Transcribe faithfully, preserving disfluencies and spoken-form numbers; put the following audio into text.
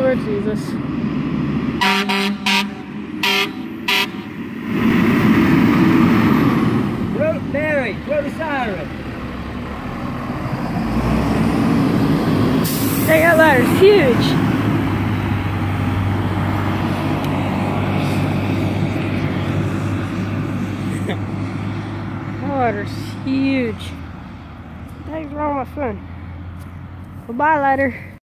Lord Jesus. Throw, Mary, throw the siren. That ladder's huge. That ladder's huge. What the heck's wrong with my phone? Well, bye, ladder.